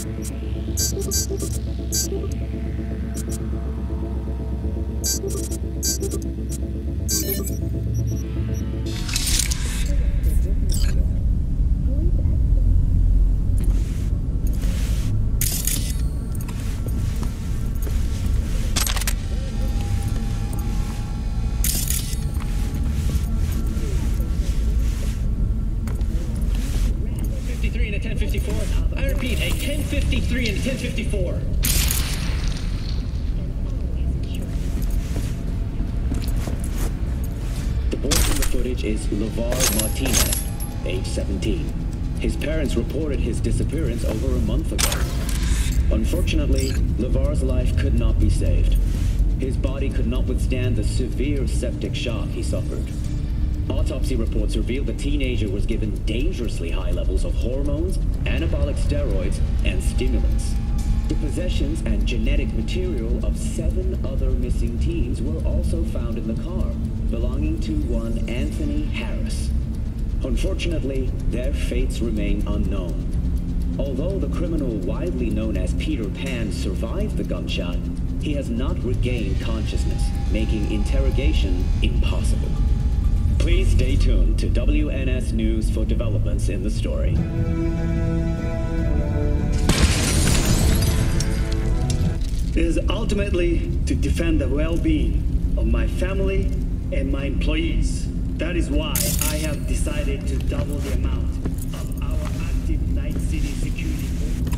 I repeat, a 1053 and a 1054. The boy in the footage is LeVar Martinez, age 17. His parents reported his disappearance over a month ago. Unfortunately, LeVar's life could not be saved. His body could not withstand the severe septic shock he suffered. Autopsy reports revealed the teenager was given dangerously high levels of hormones, anabolic steroids, and stimulants. The possessions and genetic material of 7 other missing teens were also found in the car, belonging to one Anthony Harris. Unfortunately, their fates remain unknown. Although the criminal widely known as Peter Pan survived the gunshot, he has not regained consciousness, making interrogation impossible. Please stay tuned to WNS News for developments in the story. It is ultimately to defend the well-being of my family and my employees. That is why I have decided to double the amount of our active Night City security force.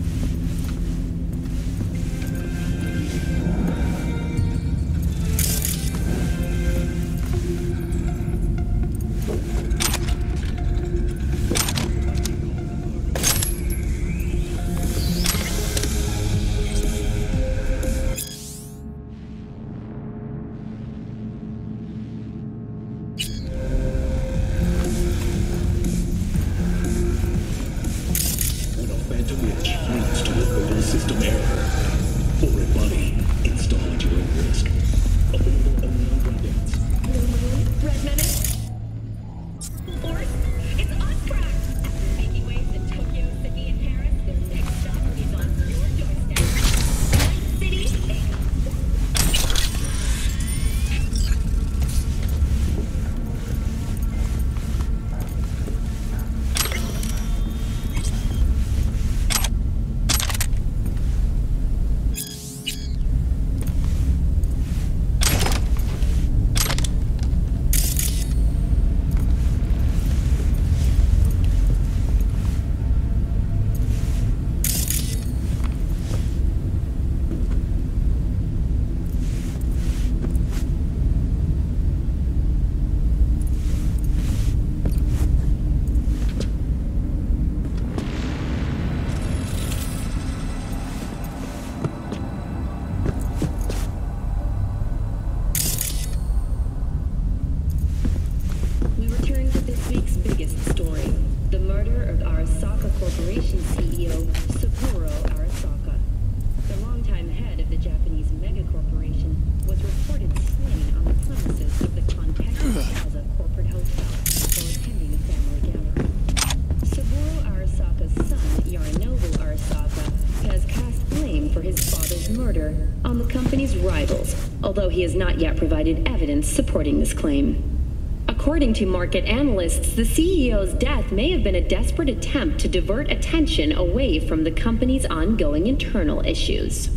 Although he has not yet provided evidence supporting this claim. According to market analysts, the CEO's death may have been a desperate attempt to divert attention away from the company's ongoing internal issues.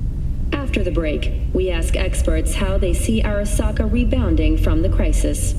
After the break, we ask experts how they see Arasaka rebounding from the crisis.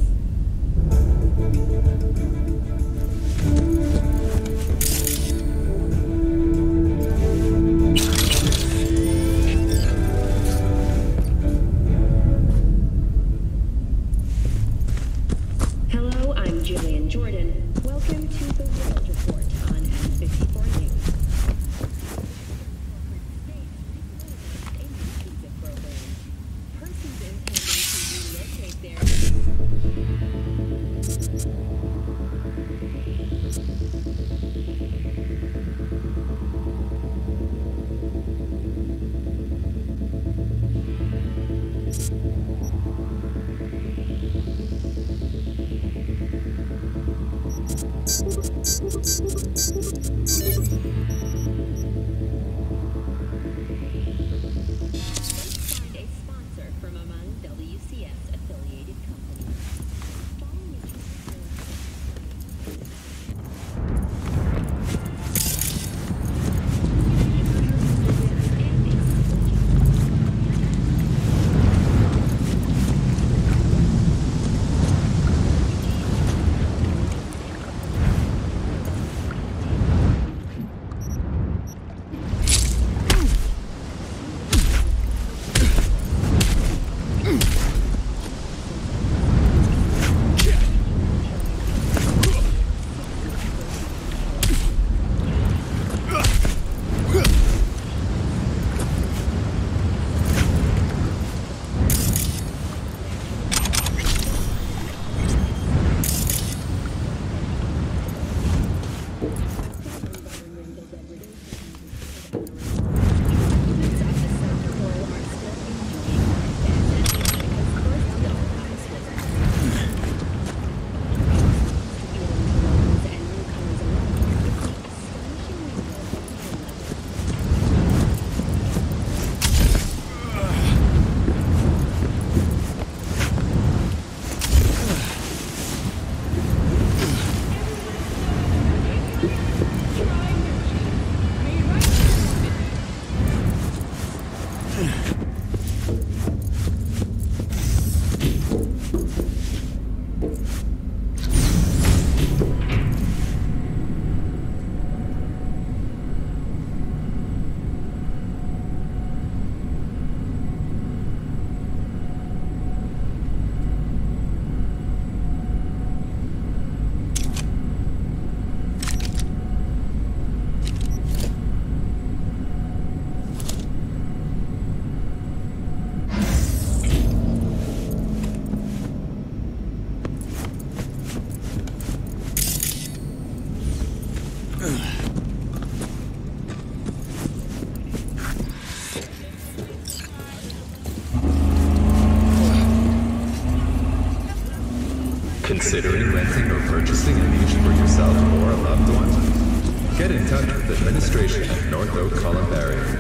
considering renting or purchasing a niche for yourself or a loved one? Get in touch with administration at North Oak Columbarium.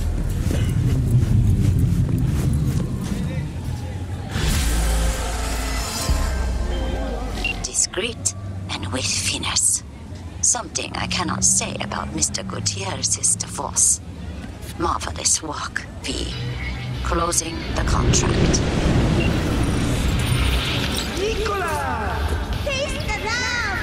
Discreet and with finesse. Something I cannot say about Mr. Gutierrez's divorce. Marvelous work, V. Closing the contract. Nicola! Taste the love!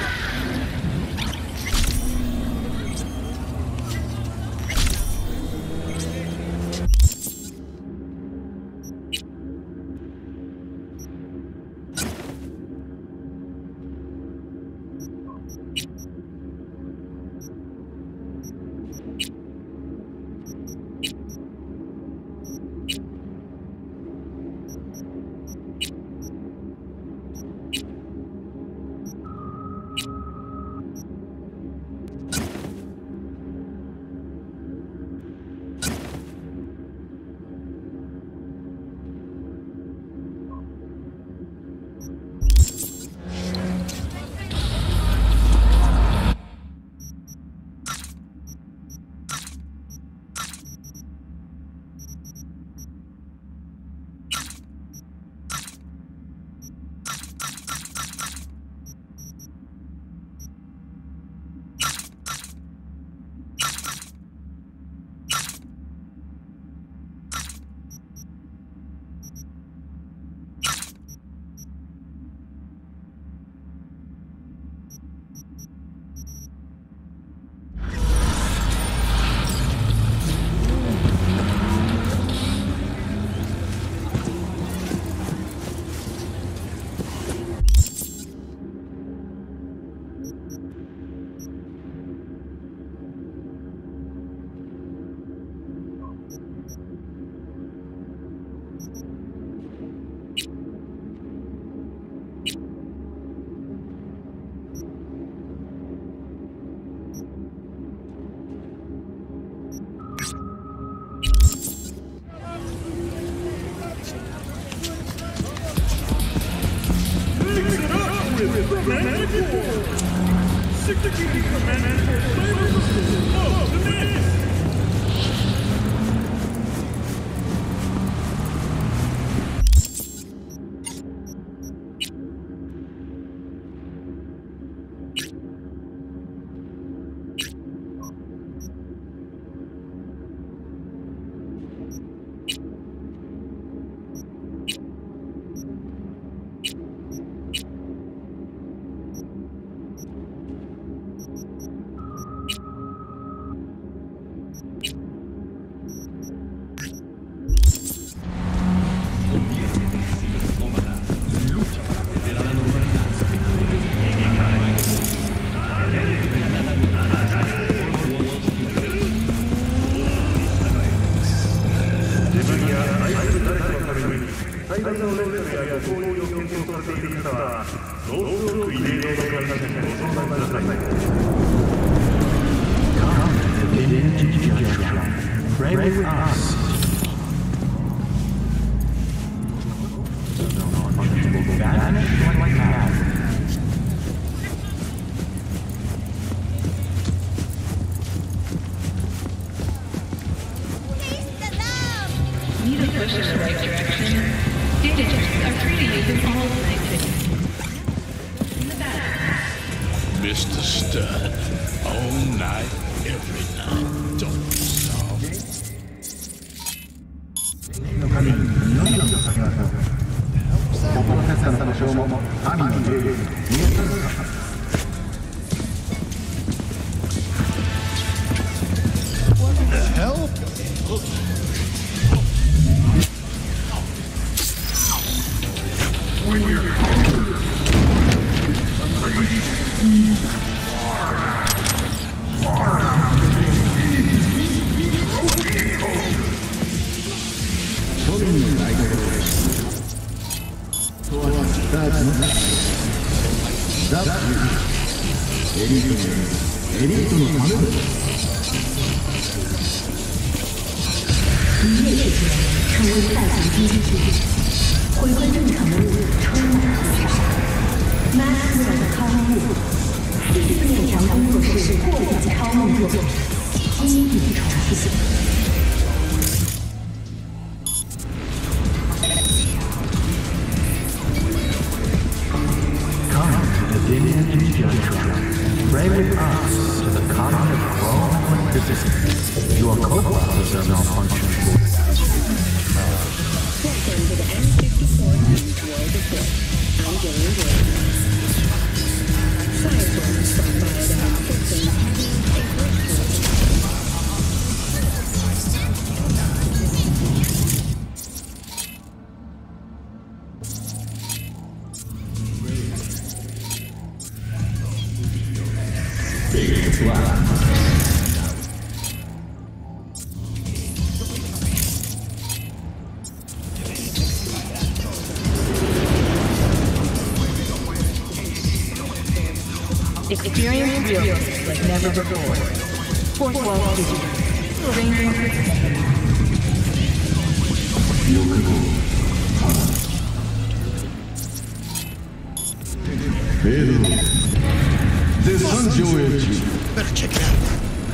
Pray with us. Vanish like magic. Need a push in the right direction? Digits are treating you with all things. In the back. Mr. Stud, all night, every night. Don't stop. What the hell? When you're Master 这面墙工作室过奖超梦作品，经典重现。 Come to the Dinian Junction. Pray with us to the coming of Rome and physics. Your co-processor malfunction. Welcome to the M54 World Report. I'm Gillian Gray. Science from Biodynamic Systems. Experience real like never before. Fourth Wall Studio. Ranging. Better check it out.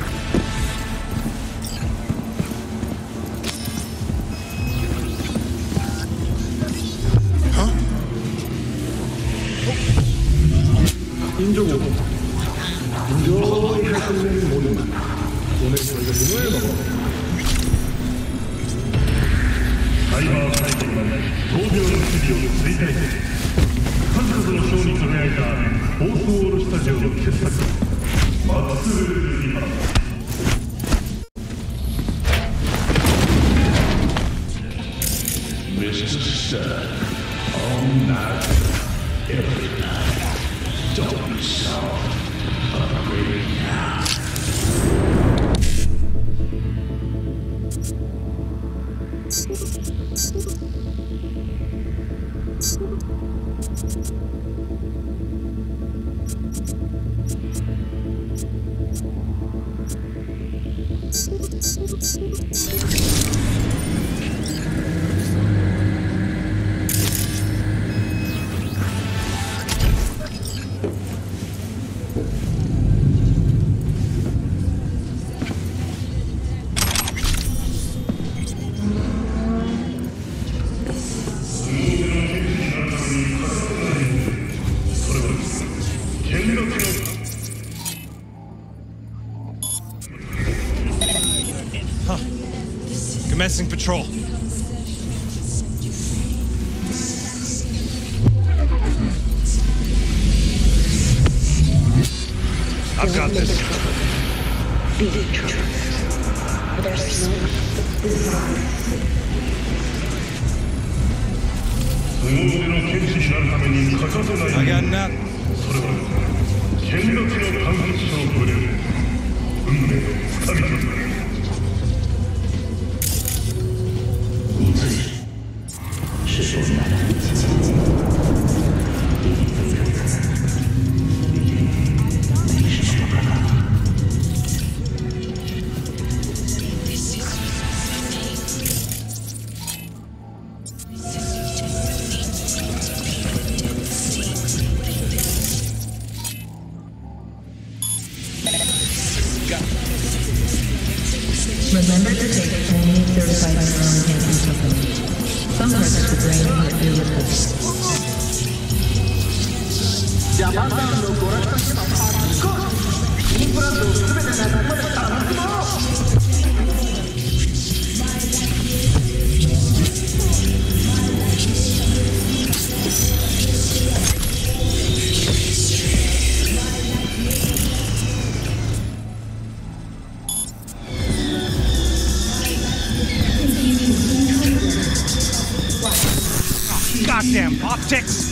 Mr. Stud, all night, every night. Don't be soft. Upgrade now. Commencing patrol. I've got this. I got nothing. Remember to take only 35 enhancing supplements. Some parts of the brain are irreplaceable. Goddamn optics!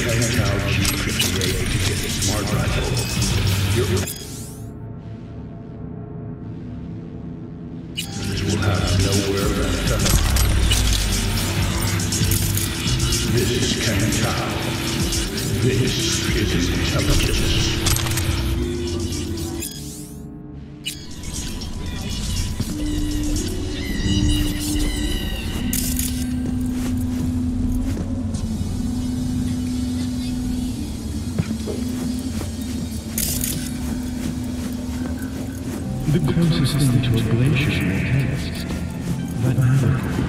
Kang-Tao G58 to get the smart rifle. You will have nowhere left to hide. This is Kang-Tao. This is intelligence. The closest thing to a glacier you will taste. But never.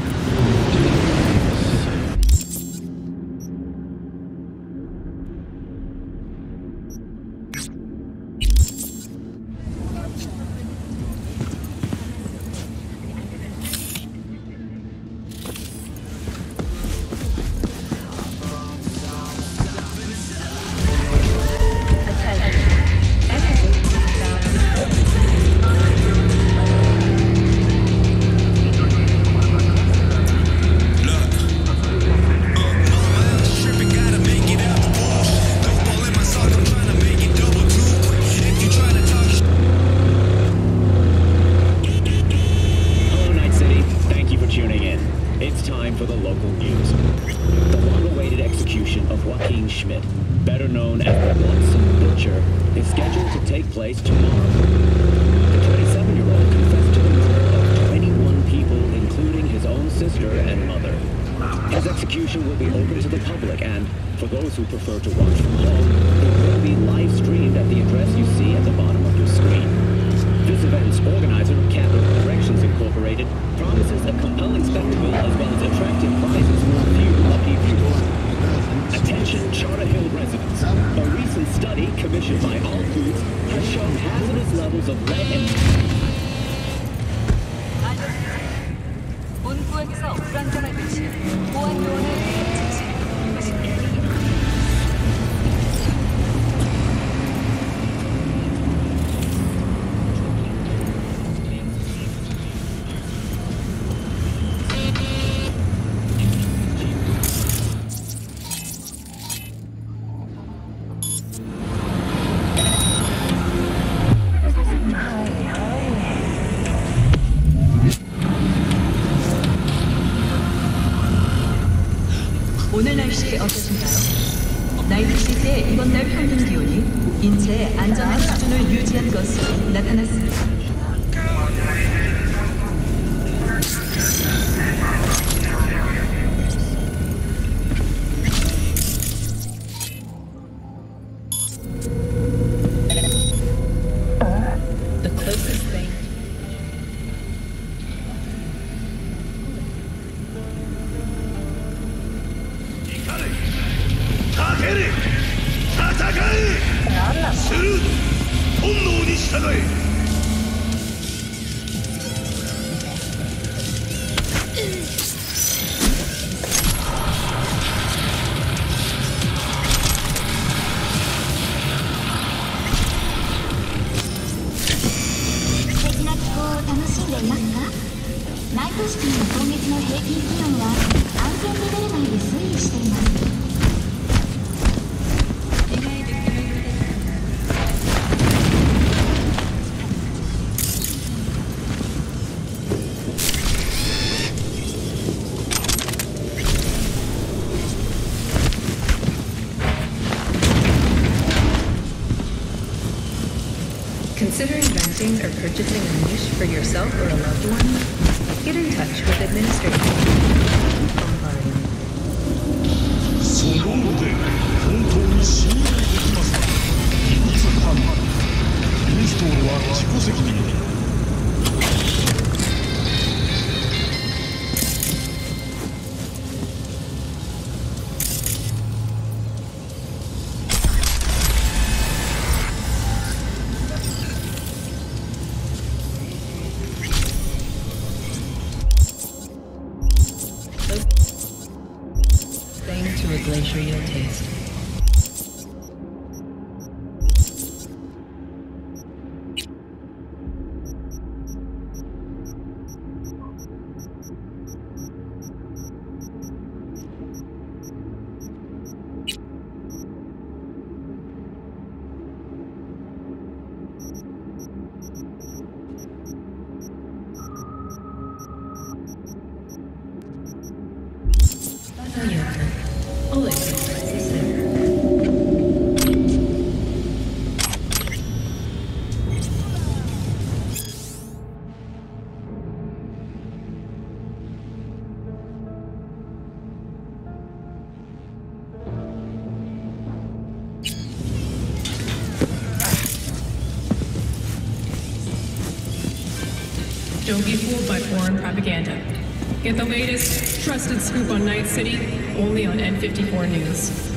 오늘 날씨 어떠신가요? 나이트시티의 이번 달 평균 기온이 인체의 안전한 수준을 유지한 것으로 나타났습니다. The closest thing. Considering renting or purchasing a niche for yourself or a loved one? Get in touch with administration. その腕本当に信頼できますか？インスタンインストールは自己責任で。 To a glacier you'll taste. 사상이었다. Always surprises there. Don't be fooled by foreign propaganda. Get the latest, trusted scoop on Night City only on N54 News.